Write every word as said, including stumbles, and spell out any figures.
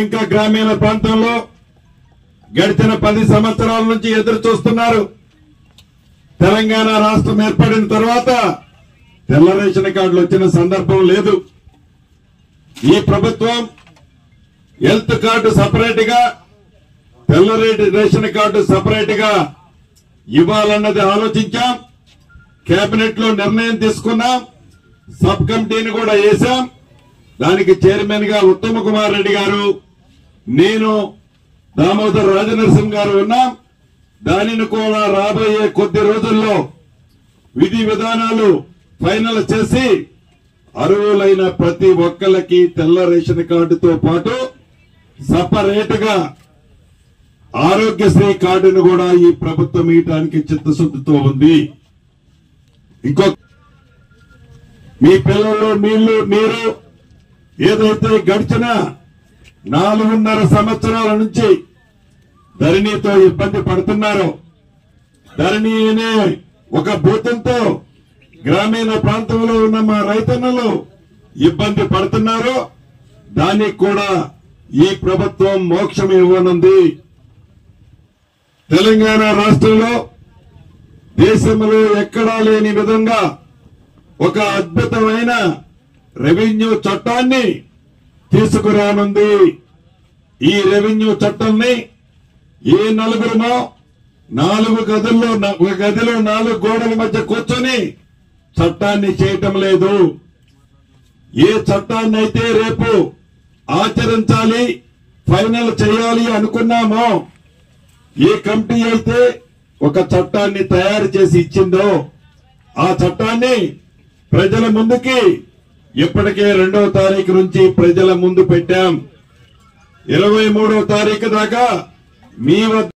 ఇంకా గ్రామీణ ప్రాంతంలో గడిచిన పది సంవత్సరాల నుంచి ఎదురు చూస్తున్నారు. తెలంగాణ రాష్ట్రం ఏర్పడిన తర్వాత తెల్ల రేషన్ కార్డులు వచ్చిన సందర్భం లేదు. ఈ ప్రభుత్వం హెల్త్ కార్డు సపరేట్ గా, తెల్ల రేషన్ కార్డు సపరేట్ గా ఇవ్వాలన్నది ఆలోచించాం. కేబినెట్ లో నిర్ణయం తీసుకున్నాం. సబ్ కమిటీని కూడా వేశాం. దానికి చైర్మన్ గా ఉత్తమ్ కుమార్ రెడ్డి గారు, నేను, దామోదర్ రాజనరసింహ గారు ఉన్నాం. దానిని కూడా రాబోయే కొద్ది రోజుల్లో విధి విధానాలు ఫైనల్ చేసి అర్హులైన ప్రతి ఒక్కరికి తెల్ల రేషన్ కార్డుతో పాటు సపరేట్ గా ఆరోగ్యశ్రీ కార్డును కూడా ఈ ప్రభుత్వం ఇయటానికి చిత్తశుద్ధితో ఉంది. ఇంకో మీ పిల్లలు నీళ్లు నీరు ఏదైతే గడిచిన నాలుగున్నర సంవత్సరాల నుంచి ధరణితో ఇబ్బంది పడుతున్నారో, ధరణి అనే ఒక భూతంతో గ్రామీణ ప్రాంతంలో ఉన్న మా రైతన్నలు ఇబ్బంది పడుతున్నారో దానికి కూడా ఈ ప్రభుత్వం మోక్షం ఇవ్వనుంది. తెలంగాణ రాష్ట్రంలో దేశంలో ఎక్కడా లేని విధంగా ఒక అద్భుతమైన రెవెన్యూ చట్టాన్ని తీసుకురానుంది. ఈ రెవెన్యూ చట్టాన్ని ఏ నలుగురుమో నాలుగు గదుల్లో ఒక గదిలో నాలుగు గోడల మధ్య కూర్చొని చట్టాన్ని చేయటం లేదు. ఏ చట్టాన్ని అయితే రేపు ఆచరించాలి, ఫైనల్ చేయాలి అనుకున్నామో, ఏ కమిటీ అయితే ఒక చట్టాన్ని తయారు చేసి ఇచ్చిందో ఆ చట్టాన్ని ప్రజల ముందుకి ఇప్పటికే రెండవ తారీఖు నుంచి ప్రజల ముందు పెట్టాం. ఇరవై మూడవ తారీఖు దాకా మీ వద్ద